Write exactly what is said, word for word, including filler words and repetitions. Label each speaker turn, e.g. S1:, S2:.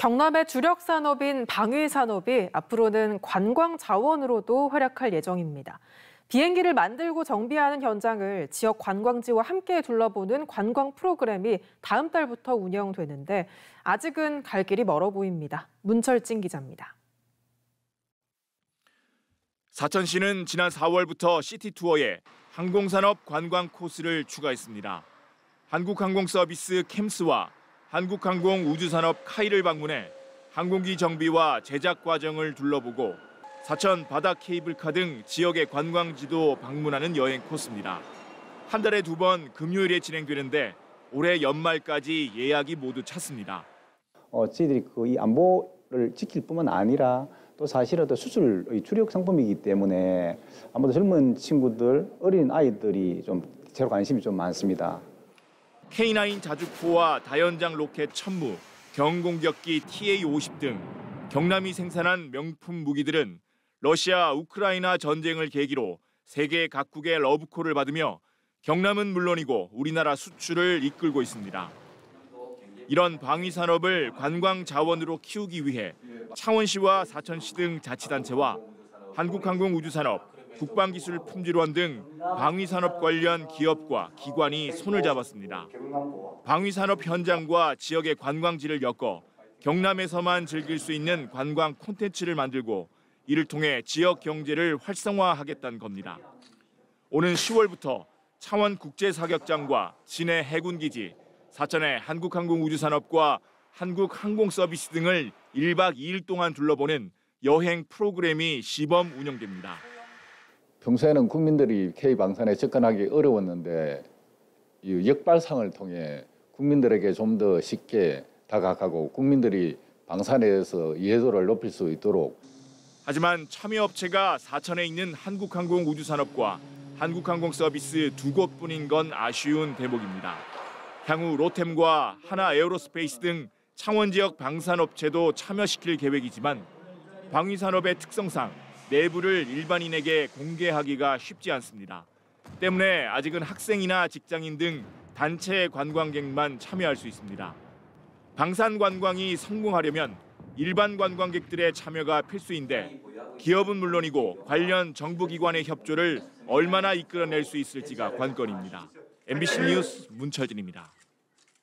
S1: 경남의 주력 산업인 방위 산업이 앞으로는 관광 자원으로도 활약할 예정입니다. 비행기를 만들고 정비하는 현장을 지역 관광지와 함께 둘러보는 관광 프로그램이 다음 달부터 운영되는데 아직은 갈 길이 멀어 보입니다. 문철진 기자입니다.
S2: 사천시는 지난 사월부터 시티투어에 항공산업 관광 코스를 추가했습니다. 한국항공서비스 캠스와 한국항공우주산업 카이를 방문해 항공기 정비와 제작 과정을 둘러보고 사천 바다 케이블카 등 지역의 관광지도 방문하는 여행 코스입니다. 한 달에 두 번 금요일에 진행되는데 올해 연말까지 예약이 모두 찼습니다.
S3: 어, 저희들이 그 이 안보를 지킬 뿐만 아니라 또 사실은 또 수출의 주력 상품이기 때문에 아무래도 젊은 친구들, 어린 아이들이 좀 제로 관심이 좀 많습니다.
S2: 케이 나인 자주포와 다연장 로켓 천무, 경공격기 티 에이 오십 등 경남이 생산한 명품 무기들은 러시아 우크라이나 전쟁을 계기로 세계 각국의 러브콜을 받으며 경남은 물론이고 우리나라 수출을 이끌고 있습니다. 이런 방위 산업을 관광 자원으로 키우기 위해 창원시와 사천시 등 자치단체와 한국항공우주산업, 국방기술품질원 등 방위산업 관련 기업과 기관이 손을 잡았습니다. 방위산업 현장과 지역의 관광지를 엮어 경남에서만 즐길 수 있는 관광 콘텐츠를 만들고 이를 통해 지역 경제를 활성화하겠다는 겁니다. 오는 시월부터 창원 국제사격장과 진해 해군기지, 사천의 한국항공우주산업과 한국항공서비스 등을 일 박 이 일 동안 둘러보는 여행 프로그램이 시범 운영됩니다.
S4: 평소에는 국민들이 K 방산에 접근하기 어려웠는데 이 역발상을 통해 국민들에게 좀 더 쉽게 다가가고 국민들이 방산에 대해서 이해도를 높일 수 있도록.
S2: 하지만 참여업체가 사천에 있는 한국항공우주산업과 한국항공서비스 두 곳뿐인 건 아쉬운 대목입니다. 향후 로템과 하나에어로스페이스 등 창원 지역 방산업체도 참여시킬 계획이지만 방위산업의 특성상 내부를 일반인에게 공개하기가 쉽지 않습니다. 때문에 아직은 학생이나 직장인 등 단체 관광객만 참여할 수 있습니다. 방산 관광이 성공하려면 일반 관광객들의 참여가 필수인데 기업은 물론이고 관련 정부기관의 협조를 얼마나 이끌어낼 수 있을지가 관건입니다. 엠비씨 뉴스 문철진입니다.